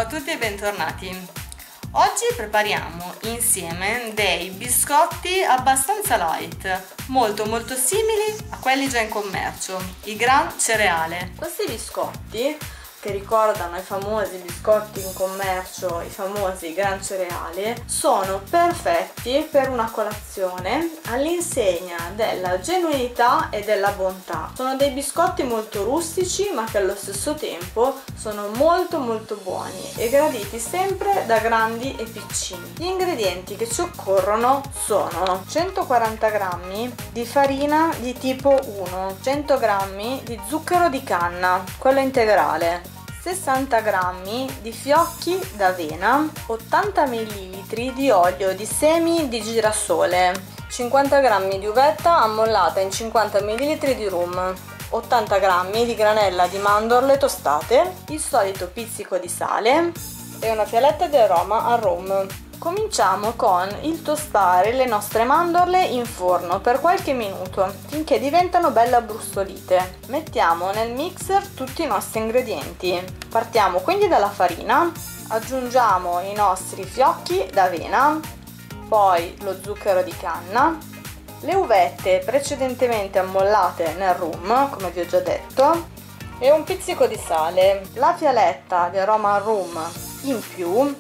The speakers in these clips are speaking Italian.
tutti e bentornati. Oggi prepariamo insieme dei biscotti abbastanza light, molto simili a quelli già in commercio, i Gran Cereale. Questi biscotti, che ricordano i famosi biscotti in commercio, i famosi Gran Cereale, sono perfetti per una colazione all'insegna della genuinità e della bontà. Sono dei biscotti molto rustici ma che allo stesso tempo sono molto buoni e graditi sempre da grandi e piccini. Gli ingredienti che ci occorrono sono 140 g di farina di tipo 1, 100 g di zucchero di canna, quello integrale, 60 g di fiocchi d'avena, 80 ml di olio di semi di girasole, 50 g di uvetta ammollata in 50 ml di rum, 80 g di granella di mandorle tostate, il solito pizzico di sale e una fialetta di aroma al rum. Cominciamo con il tostare le nostre mandorle in forno per qualche minuto finché diventano belle abbrustolite. Mettiamo nel mixer tutti i nostri ingredienti. Partiamo quindi dalla farina, aggiungiamo i nostri fiocchi d'avena, poi lo zucchero di canna, le uvette precedentemente ammollate nel rum, come vi ho già detto, e un pizzico di sale, la fialetta di aroma al rum in più.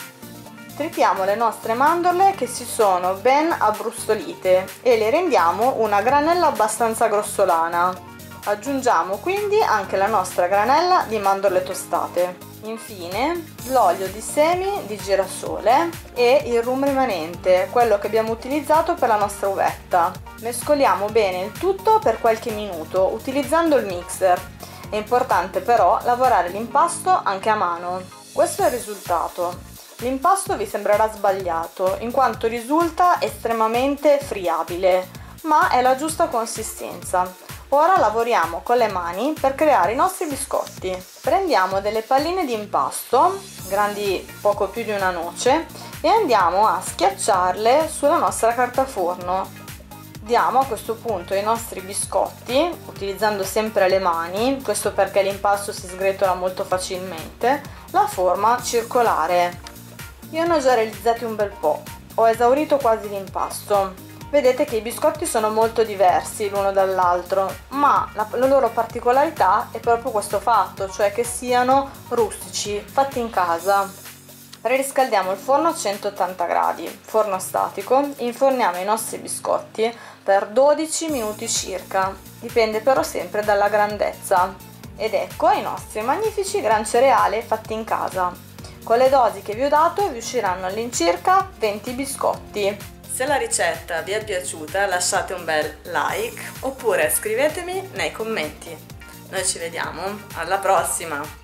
Tritiamo le nostre mandorle che si sono ben abbrustolite e le rendiamo una granella abbastanza grossolana. Aggiungiamo quindi anche la nostra granella di mandorle tostate. Infine l'olio di semi di girasole e il rum rimanente, quello che abbiamo utilizzato per la nostra uvetta. Mescoliamo bene il tutto per qualche minuto utilizzando il mixer. È importante però lavorare l'impasto anche a mano. Questo è il risultato. L'impasto vi sembrerà sbagliato in quanto risulta estremamente friabile, ma è la giusta consistenza. Ora lavoriamo con le mani per creare i nostri biscotti. Prendiamo delle palline di impasto, grandi poco più di una noce, e andiamo a schiacciarle sulla nostra carta forno. Diamo a questo punto ai nostri biscotti, utilizzando sempre le mani, questo perché l'impasto si sgretola molto facilmente, la forma circolare. Io ne ho già realizzati un bel po', ho esaurito quasi l'impasto. Vedete che i biscotti sono molto diversi l'uno dall'altro, ma la loro particolarità è proprio questo fatto, cioè che siano rustici, fatti in casa. Riscaldiamo il forno a 180 gradi, forno statico, inforniamo i nostri biscotti per 12 minuti circa, dipende però sempre dalla grandezza. Ed ecco i nostri magnifici Gran Cereale fatti in casa. Con le dosi che vi ho dato vi usciranno all'incirca 20 biscotti. Se la ricetta vi è piaciuta lasciate un bel like oppure scrivetemi nei commenti. Noi ci vediamo alla prossima!